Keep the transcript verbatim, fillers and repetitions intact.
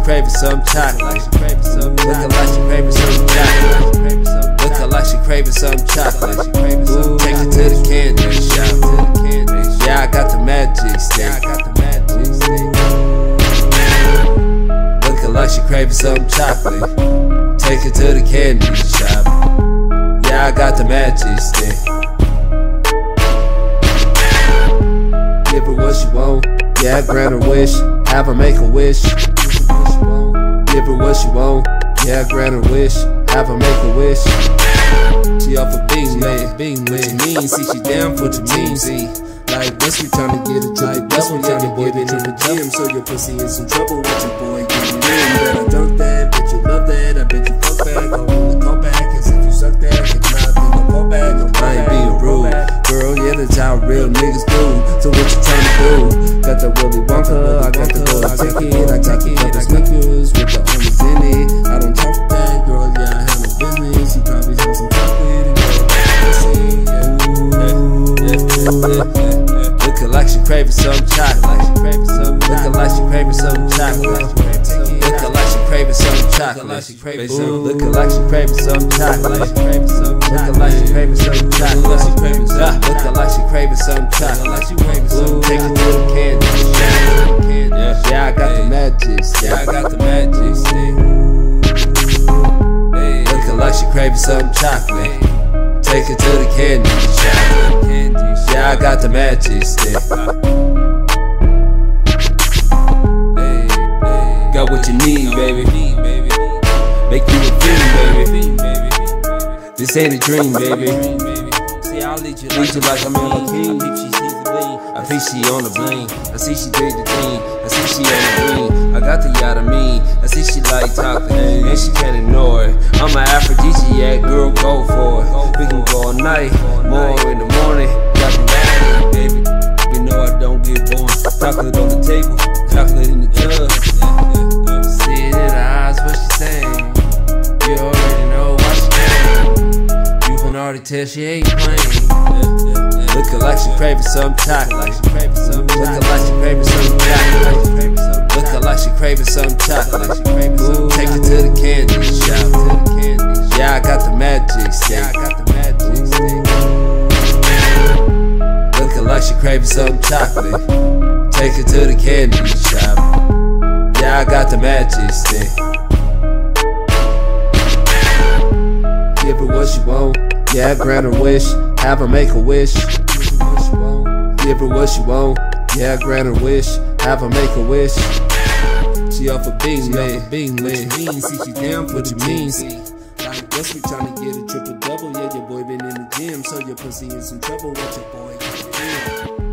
craving some chocolate. Looking like she craving some chocolate. Looking like she craving some chocolate. Ooh, take it to the candy shop. Yeah, I got the magic stick. Looking like she craving some chocolate. Take it to the candy shop. Yeah, I got the magic stick. Give her what she want. Yeah, I grant her wish. Have her make a wish. Give her what she want. Yeah, I grant her wish. Have her make a wish. She off a bean man. Bean what you mean? See, she down for what you mean. See, like this, we tryna get a triple double. Yeah, your boy been in the gym, so your pussy in some trouble. With your boy getting in. Bet I dunk that, bet you love that. I bet you fuck back. I'll roll the call back. Cause if you suck that, if not, then I'll call back. No, I ain't being rude, girl. Yeah, that's how real niggas do. So what you tryna do? Got the Willy Wonka, I got the gold ticket. I got the couple Snickers with the owners in it. I don't talk that, girl. Yeah, I handle business. You probably have some chocolate and girl. Looking like she craving some chocolate. Looking like she craving some chocolate. Looking like she craving some chocolate. Ooh, looking like she craving some chocolate. Looking like she craving some chocolate. Looking like she craving some chocolate. Ooh, take it to the candy. Yeah, I got the magic stick. Yeah, I got the magic stick. Looking like she craving some chocolate. Take it to the candy shop. Yeah, I got the magic stick. Got what you need, baby. Make you a dream, baby. This ain't a dream, baby. See, I'll lead you like I'm in a king. I think she on the bling. I see she did the thing. I see she on the green. I got the yacht of me. I see she like talking, and she can't ignore it. I'm an aphrodisiac, girl, go for it. We can go all night, more in the morning. Got me ready, baby. You know I don't get bored. Chocolate on the table, chocolate in the jug. See it in her eyes, what she saying? You already know what she saying. You can already tell she ain't playing. Looking like she craving some chocolate. Looking like she craving some chocolate. Looking like she craving some chocolate. Ooh, take it to the candy shop. Yeah, I got the magic stick. Looking like she craving some chocolate. Take it to the candy shop. Yeah, I got the magic stick. Give her what she want. Yeah, I grant her wish. Have her make a wish. Give her what she want. Yeah, I grant her wish. Have her make a wish. She off a bean man. Bean man. See, she down for what you mean. See, like this, we tryna get a triple double. Yeah, your boy been in the gym, so your pussy in some trouble. What your boy get in.